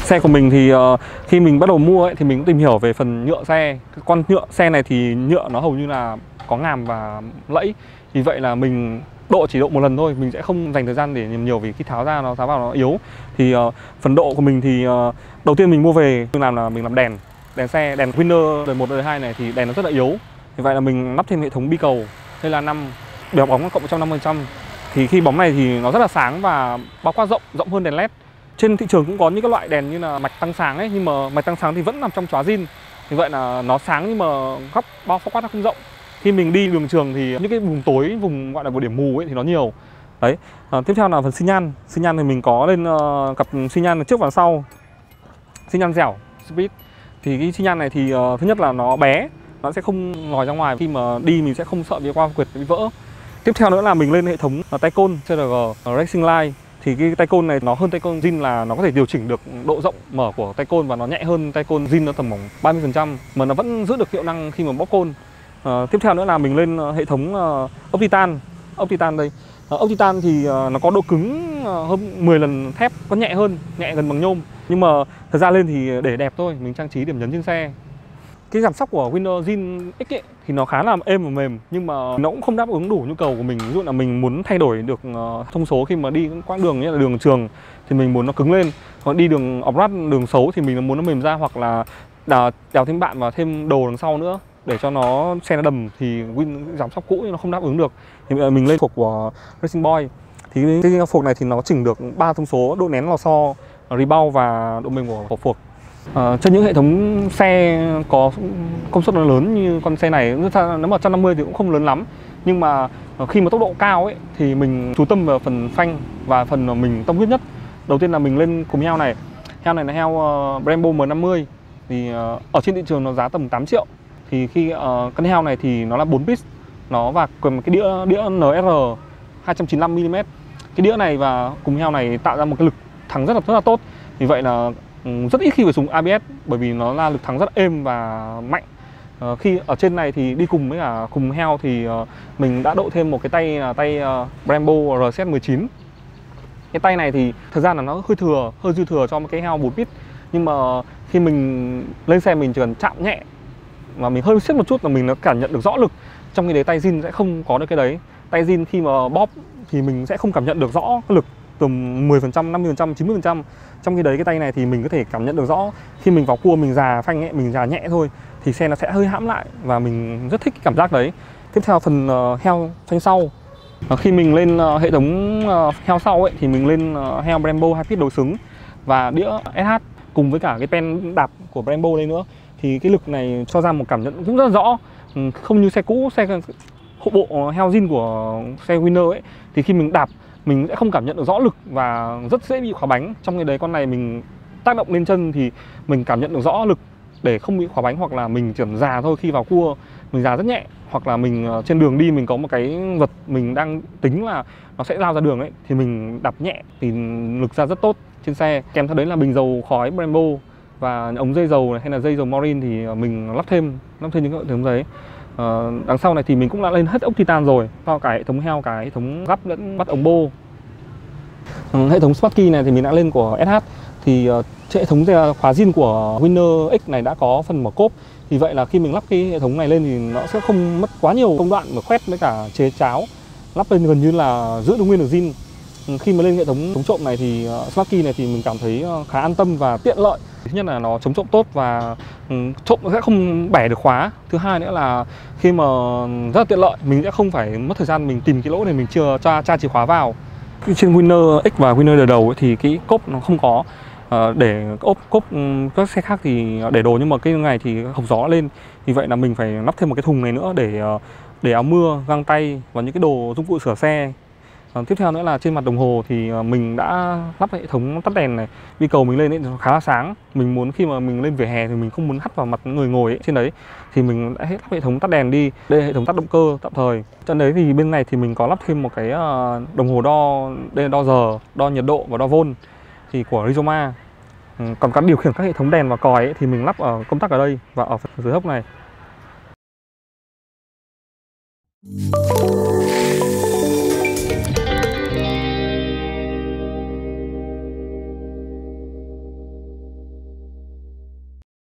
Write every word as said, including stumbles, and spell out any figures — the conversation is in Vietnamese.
Xe của mình thì uh, khi mình bắt đầu mua ấy, thì mình cũng tìm hiểu về phần nhựa xe. Cái con nhựa xe này thì nhựa nó hầu như là có ngàm và lẫy. Vì vậy là mình độ chỉ độ một lần thôi, mình sẽ không dành thời gian để nhìn nhiều vì khi tháo ra nó tháo vào nó yếu. Thì uh, phần độ của mình thì uh, đầu tiên mình mua về mình làm là mình làm đèn, đèn xe, đèn Winner đời một đời hai này thì đèn nó rất là yếu. Vì vậy là mình lắp thêm hệ thống bi cầu đây là năm bèo bóng cộng một trăm năm mươi phần trăm. Thì khi bóng này thì nó rất là sáng và bao quát rộng, rộng hơn đèn led. Trên thị trường cũng có những cái loại đèn như là mạch tăng sáng ấy, nhưng mà mạch tăng sáng thì vẫn nằm trong chóa zin. Vì vậy là nó sáng nhưng mà góc bao quát nó không rộng. Khi mình đi đường trường thì những cái vùng tối, vùng gọi là vùng điểm mù ấy thì nó nhiều. Đấy. À, tiếp theo là phần xi nhan. Xi nhan thì mình có lên uh, cặp xi nhan trước và sau. Xi nhan dẻo, speed. Thì cái xi nhan này thì uh, thứ nhất là nó bé, nó sẽ không lòi ra ngoài. Khi mà đi mình sẽ không sợ bị qua quyệt bị vỡ. Tiếp theo nữa là mình lên hệ thống uh, tay côn xê rờ giê uh, Racing Line. Thì cái tay côn này nó hơn tay côn zin là nó có thể điều chỉnh được độ rộng mở của tay côn và nó nhẹ hơn tay côn zin nó tầm khoảng ba mươi phần trăm mà nó vẫn giữ được hiệu năng khi mà bóp côn. Uh, tiếp theo nữa là mình lên uh, hệ thống uh, ốc titan. Ốc titan đây. Uh, ốc titan thì uh, nó có độ cứng uh, hơn mười lần thép, có nhẹ hơn, nhẹ gần bằng nhôm. Nhưng mà thời gian lên thì để đẹp thôi, mình trang trí điểm nhấn trên xe. Cái giảm sóc của Winner zin X ấy, thì nó khá là êm và mềm, nhưng mà nó cũng không đáp ứng đủ nhu cầu của mình. Ví dụ là mình muốn thay đổi được uh, thông số khi mà đi quãng đường như là đường trường thì mình muốn nó cứng lên, còn đi đường off-road, đường xấu thì mình muốn nó mềm ra, hoặc là đào, đào thêm bạn và thêm đồ đằng sau nữa để cho nó xe nó đầm thì Win giảm sóc cũ nó không đáp ứng được. Thì mình lên phục của Racing Boy. Thì cái phục này thì nó chỉnh được ba thông số: độ nén lò xo, rebound và độ mềm của hộp phuộc. À, trên những hệ thống xe có công suất nó lớn như con xe này, nếu mà một trăm năm mươi thì cũng không lớn lắm, nhưng mà khi mà tốc độ cao ấy thì mình chú tâm vào phần phanh và phần mà mình tâm huyết nhất. Đầu tiên là mình lên cùng heo này. Heo này là heo uh, Brembo M năm mươi. Thì uh, ở trên thị trường nó giá tầm tám triệu. Thì khi uh, con heo này thì nó là bốn pít, nó và cùng cái đĩa đĩa en rờ hai trăm chín mươi lăm mi li mét. Cái đĩa này và cùng heo này tạo ra một cái lực thắng rất là rất là tốt. Vì vậy là rất ít khi phải dùng a bê ét, bởi vì nó là lực thắng rất êm và mạnh. Uh, khi ở trên này thì đi cùng với cả cùng heo thì uh, mình đã độ thêm một cái tay là tay uh, Brembo R Z mười chín. Cái tay này thì thời gian là nó hơi thừa, hơi dư thừa cho một cái heo bốn pít. Nhưng mà khi mình lên xe mình chỉ cần chạm nhẹ và mình hơi siết một chút là mình nó cảm nhận được rõ lực. Trong khi đấy tay zin sẽ không có được cái đấy. Tay zin khi mà bóp thì mình sẽ không cảm nhận được rõ cái lực tầm mười phần trăm, năm mươi phần trăm, chín mươi phần trăm. Trong khi đấy cái tay này thì mình có thể cảm nhận được rõ. Khi mình vào cua mình già phanh ấy, mình già nhẹ thôi thì xe nó sẽ hơi hãm lại và mình rất thích cái cảm giác đấy. Tiếp theo phần uh, heo phanh sau. uh, Khi mình lên uh, hệ thống uh, heo sau ấy thì mình lên uh, heo Brembo hai pít đối xứng và đĩa ét hát cùng với cả cái pen đạp của Brembo đây nữa. Thì cái lực này cho ra một cảm nhận cũng rất là rõ. Không như xe cũ, xe hộ bộ heo zin của xe Winner ấy thì khi mình đạp mình sẽ không cảm nhận được rõ lực và rất dễ bị khóa bánh. Trong cái đấy con này mình tác động lên chân thì mình cảm nhận được rõ lực để không bị khóa bánh, hoặc là mình chỉ già thôi, khi vào cua mình già rất nhẹ, hoặc là mình trên đường đi mình có một cái vật mình đang tính là nó sẽ lao ra đường ấy thì mình đạp nhẹ thì lực ra rất tốt trên xe. Kèm theo đấy là bình dầu khói Brembo và ống dây dầu này, hay là dây dầu Morin thì mình lắp thêm lắp thêm những hệ thống đấy. Ờ, đằng sau này thì mình cũng đã lên hết ốc titan rồi, cho cả hệ thống heo, cả hệ thống gắp lẫn bắt ống bô. Ừ, hệ thống Sparky này thì mình đã lên của ét hát. Thì uh, hệ thống khóa zin của Winner X này đã có phần mở cốp. Vì vậy là khi mình lắp cái hệ thống này lên thì nó sẽ không mất quá nhiều công đoạn mà khoét với cả chế cháo. Lắp lên gần như là giữ được nguyên được zin. Ừ, khi mà lên hệ thống chống trộm này thì uh, Sparky này thì mình cảm thấy uh, khá an tâm và tiện lợi. Thứ nhất là nó chống trộm tốt và um, trộm sẽ không bẻ được khóa. Thứ hai nữa là khi mà rất là tiện lợi, mình sẽ không phải mất thời gian mình tìm cái lỗ để mình chưa tra, tra chìa khóa vào. Trên Winner X và Winner đời đầu ấy, thì cái cốp nó không có. Uh, để ốp cốp các xe khác thì để đồ, nhưng mà cái này thì hộc gió lên. Vì vậy là mình phải lắp thêm một cái thùng này nữa để uh, để áo mưa, găng tay và những cái đồ dụng cụ sửa xe. Uh, tiếp theo nữa là trên mặt đồng hồ thì uh, mình đã lắp hệ thống tắt đèn này. Bi cầu mình lên ấy nó khá là sáng. Mình muốn khi mà mình lên vỉa hè thì mình không muốn hắt vào mặt người ngồi ấy trên đấy, thì mình đã hết lắp hệ thống tắt đèn đi. Đây là hệ thống tắt động cơ tạm thời. Trên đấy thì bên này thì mình có lắp thêm một cái uh, đồng hồ đo, đây là đo giờ, đo nhiệt độ và đo vôn thì của Rizoma. Ừ, còn các điều khiển các hệ thống đèn và còi ấy, thì mình lắp ở công tắc ở đây và ở dưới hốc này.